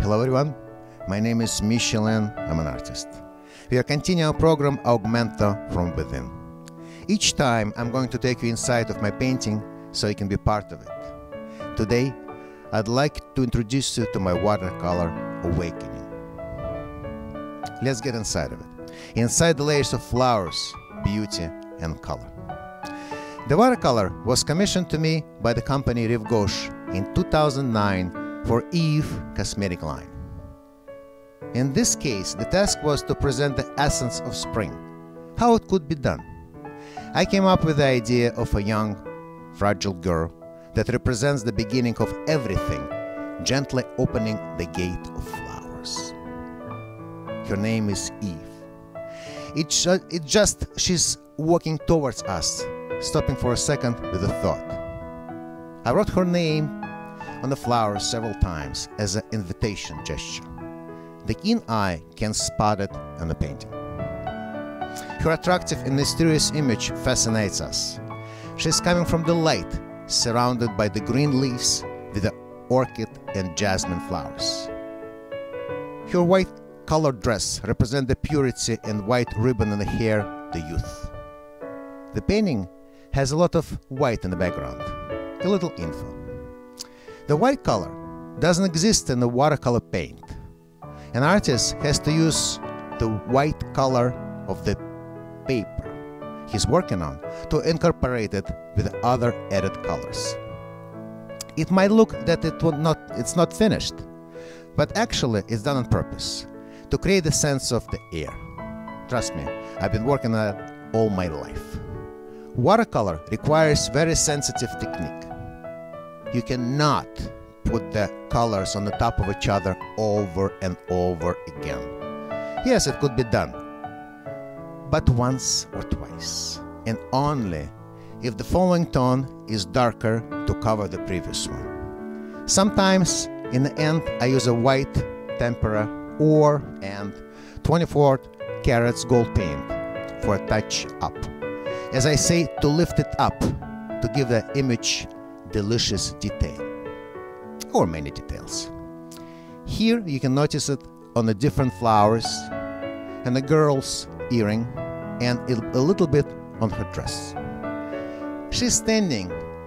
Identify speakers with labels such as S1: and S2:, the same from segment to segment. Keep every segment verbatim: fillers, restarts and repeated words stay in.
S1: Hello everyone, my name is Michelin, I'm an artist. We are continuing our program Augmento from Within. Each time I'm going to take you inside of my painting so you can be part of it. Today, I'd like to introduce you to my watercolor Awakening. Let's get inside of it. Inside the layers of flowers, beauty and color. The watercolor was commissioned to me by the company Rive Gauche in two thousand nine for Eve cosmetic line. In this case, the task was to present the essence of spring, how it could be done. I came up with the idea of a young, fragile girl that represents the beginning of everything, gently opening the gate of flowers. Her name is Eve. It's ju it just she's walking towards us, stopping for a second with a thought. I wrote her name on the flowers several times as an invitation gesture. The keen eye can spot it on the painting. Her attractive and mysterious image fascinates us. She's coming from the light, surrounded by the green leaves with the orchid and jasmine flowers. Her white colored dress represents the purity and white ribbon in the hair, the youth. The painting has a lot of white in the background. A little info. The white color doesn't exist in the watercolor paint. An artist has to use the white color of the paper he's working on to incorporate it with other added colors. It might look that it will not, it's not finished, but actually it's done on purpose to create a sense of the air. Trust me, I've been working on it all my life. Watercolor requires very sensitive technique. You cannot put the colors on the top of each other over and over again. Yes, it could be done, but once or twice, and only if the following tone is darker to cover the previous one. Sometimes, in the end, I use a white tempera or and twenty-four carats gold paint for a touch up. As I say, to lift it up, to give the image delicious detail, or many details. Here you can notice it on the different flowers and the girl's earring and a little bit on her dress. She's standing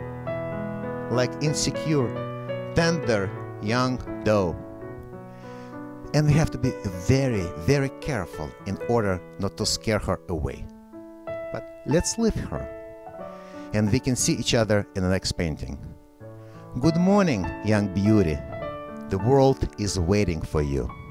S1: like insecure, tender young doe. And we have to be very, very careful in order not to scare her away. But let's leave her, and we can see each other in the next painting. Good morning, young beauty. The world is waiting for you.